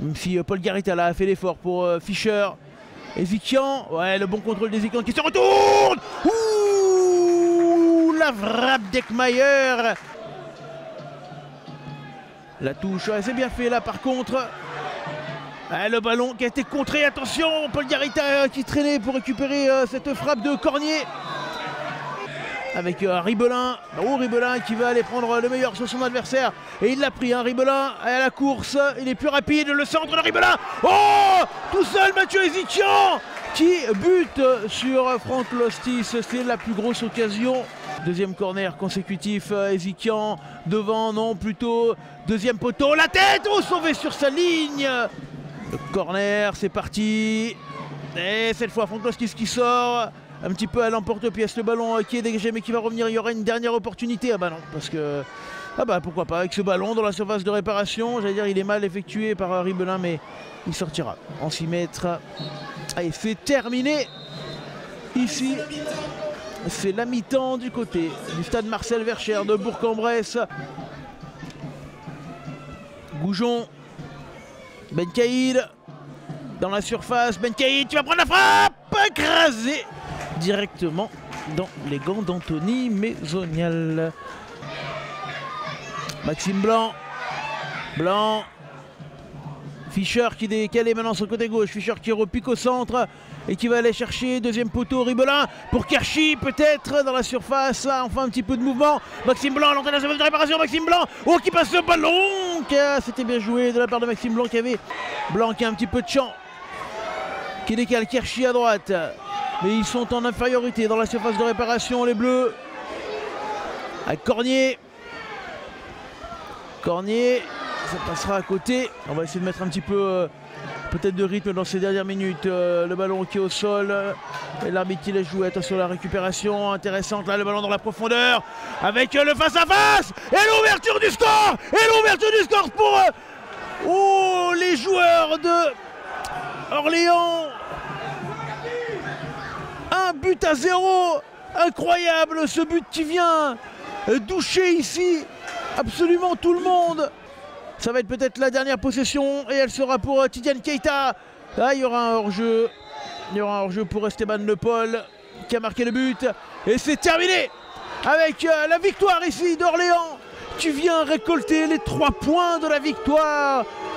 Même si Paul Garita là a fait l'effort pour Fischer. Ezikian, ouais, le bon contrôle d'Ezikian qui se retourne. Ouh, la frappe d'Ekmayer. La touche, ouais, c'est bien fait là par contre. Ouais, le ballon qui a été contré, attention, Paul Garita qui traînait pour récupérer cette frappe de Cornier. Avec Ribelin, oh, Ribelin qui va aller prendre le meilleur sur son adversaire. Et il l'a pris, hein, Ribelin à la course, il est plus rapide, le centre de Ribelin. Oh, tout seul Mathieu Ezikian qui bute sur Franck Lostis, c'est la plus grosse occasion. Deuxième corner consécutif, Ezikian devant, non plutôt deuxième poteau, la tête, oh, sauvé sur sa ligne. Le corner, c'est parti. Et cette fois Franck Lostis qui sort. Un petit peu à l'emporte-pièce, le ballon qui est dégagé mais qui va revenir, il y aura une dernière opportunité. Ah bah non, parce que, ah bah pourquoi pas, avec ce ballon dans la surface de réparation, j'allais dire il est mal effectué par Ribelin mais il sortira en 6 mètres. Allez, c'est terminé ici, c'est la mi-temps du côté du stade Marcel Vercher de Bourg-en-Bresse. Goujon, Ben Caïd dans la surface, Ben Caïd tu vas prendre la frappe, écrasé directement dans les gants d'Anthony Maisonial. Maxime Blanc. Blanc. Fischer qui décalé maintenant sur le côté gauche. Fischer qui repique au centre et qui va aller chercher deuxième poteau. Ribelin pour Kershi peut-être dans la surface. Enfin un petit peu de mouvement. Maxime Blanc à l'entrée de la surface de réparation. Maxime Blanc. Oh qui passe le ballon. C'était bien joué de la part de Maxime Blanc qui avait. Blanc qui a un petit peu de champ. Qui décale Kershi à droite. Mais ils sont en infériorité dans la surface de réparation, les Bleus. Avec Cornier. Cornier, ça passera à côté. On va essayer de mettre un petit peu peut-être de rythme dans ces dernières minutes. Le ballon qui est au sol. Et l'arbitre qui laisse jouer. Attention à la récupération intéressante. Là, le ballon dans la profondeur. Avec le face-à-face. Et l'ouverture du score. Et l'ouverture du score pour les joueurs de Orléans. 1-0, incroyable ce but qui vient doucher ici absolument tout le monde. Ça va être peut-être la dernière possession et elle sera pour Tidiane Keita. Là il y aura un hors-jeu, pour Esteban Le Paul qui a marqué le but et c'est terminé avec la victoire ici d'Orléans qui vient récolter les 3 points de la victoire